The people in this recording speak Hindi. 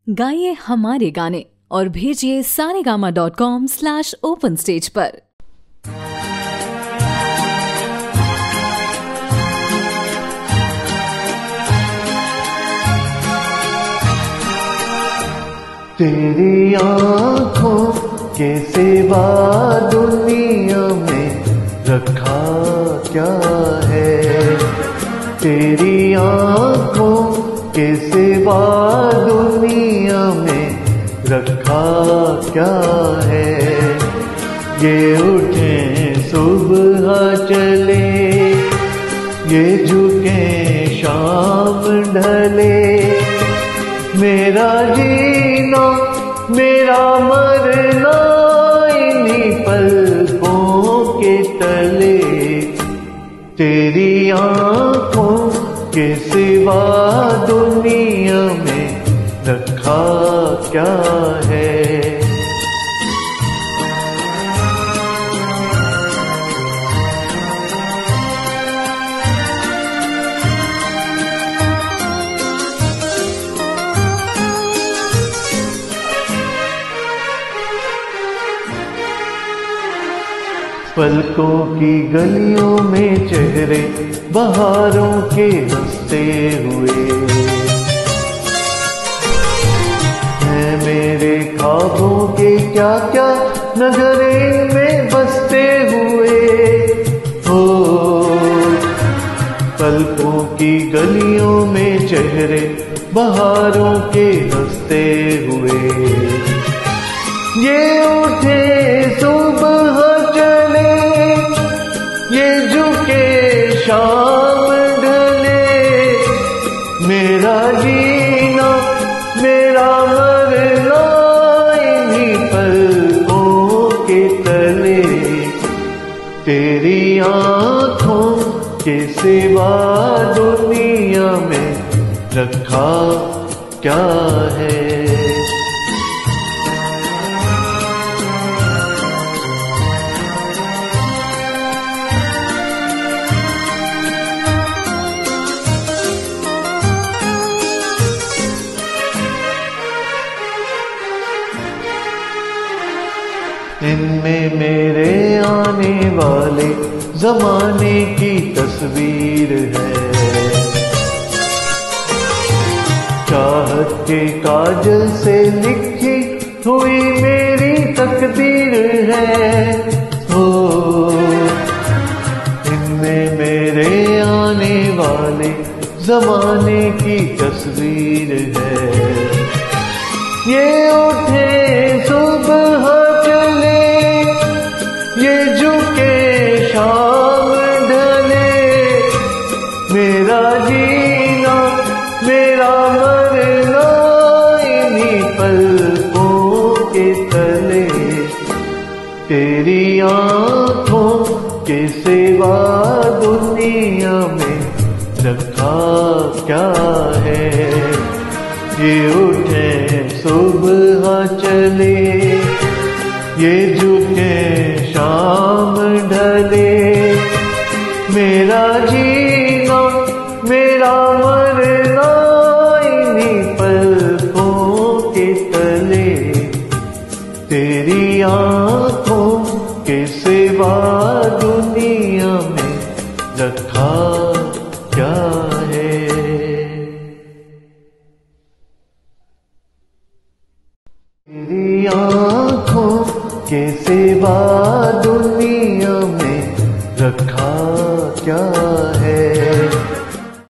गाइए हमारे गाने और भेजिए saregama.com/open stage पर। तेरी आँखों के सिवा दुनिया में रखा क्या है। तेरी आँखों के सिवा दुनिया में रखा क्या है। ये उठे सुबह चले, ये झुके शाम ढले, मेरा जीना मेरा मरना इन्हीं पलकों के तले। तेरी आँखों के सिवा दुनिया में रखा क्या है। पलकों की गलियों में चेहरे बहारों के हंसते हुए हैं। मेरे ख्वाबों के क्या क्या नगरे में बसते हुए हो। पलकों की गलियों में चेहरे बहारों के हंसते हुए, ये उठे सुबह चले, ये झुके शाम ढले, मेरा जीना मेरा मरना इन्हीं पलकों के तले। तेरी आँखों के सिवा दुनिया में रखा क्या है। इनमें मेरे आने वाले जमाने की तस्वीर है। चाहत के काजल से लिखी हुई मेरी तकदीर है। ओ इनमें मेरे आने वाले जमाने की तस्वीर है। ये उठे सुबह चले, ये झुके शाम ढले, मेरा जीना मेरा मरना इन्हीं पलकों के तले। तेरी आँखों के सिवा दुनिया में रखा क्या है। ये उठे सुबह चले, ये झुके शाम ढले, मेरा जीना मेरा मरना इन्हीं पलकों के तले। तेरी आँखों के सिवा दुनिया में रखा क्या है। तेरी आँखों के सिवा दुनिया में रखा क्या है।